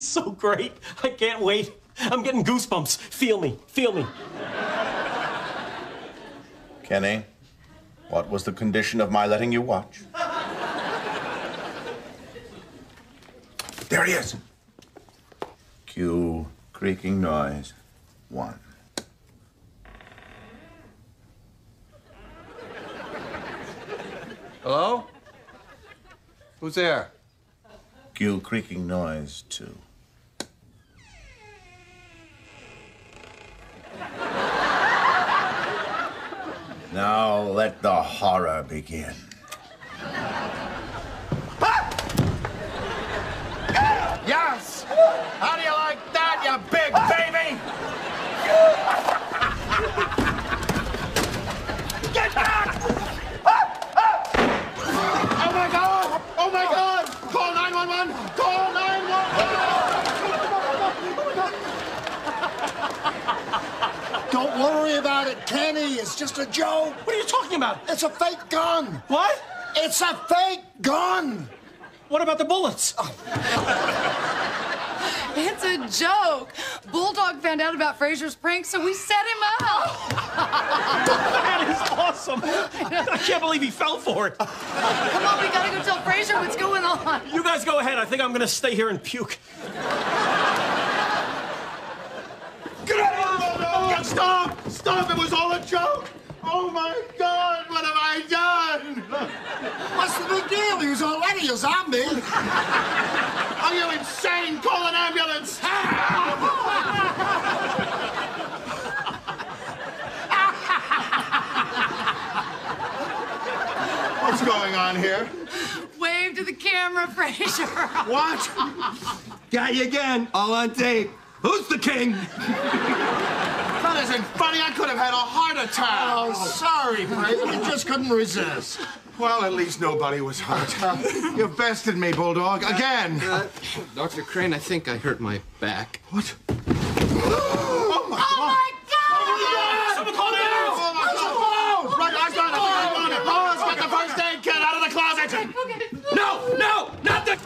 So great. I can't wait. I'm getting goosebumps. Feel me. Feel me. Kenny, what was the condition of my letting you watch? There he is. Cue creaking noise 1. Hello? Who's there? Cue creaking noise 2. Now let the horror begin. Yes! How do you like that, you big baby? Get back! Oh my God! Oh my God! Call 911! Call 911! Don't worry about it, Kenny. It's just a joke. What are you talking about? It's a fake gun. What? It's a fake gun. What about the bullets? It's a joke. Bulldog found out about Fraser's prank, so we set him up. That is awesome. I can't believe he fell for it. Come on, we gotta go tell Fraser what's going on. You guys go ahead. I think I'm going to stay here and puke. Get out of here! Oh, stop! Stop! It was all a joke! Oh my God! What have I done? What's the big deal? He was already a zombie. Are you insane? Call an ambulance! What's going on here? Wave to the camera, Fraser. What? Got you again, all on tape. Who's the king? That isn't funny. I could have had a heart attack. Oh, sorry, Fraser. You just couldn't resist. Well, at least nobody was hurt. You bested me, Bulldog. Again. Dr. Crane, I think I hurt my back. What? Oh my God! Someone call the ambulance! Oh, my God. Right, I got it. Laura's got the first aid kit out of the closet. Okay. No, not the...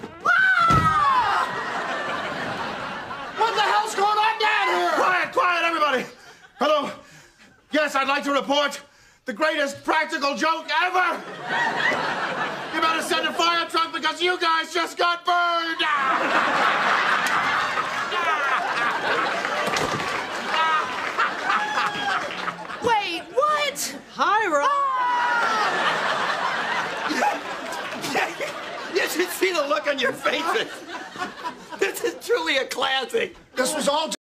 What the hell's going on down here? Quiet, quiet, everybody. Hello. Yes, I'd like to report the greatest practical joke ever. You better send a fire truck because you guys just got burned. Wait, what? Hi, Ron. You should see the look on your faces. This is truly a classic. This was all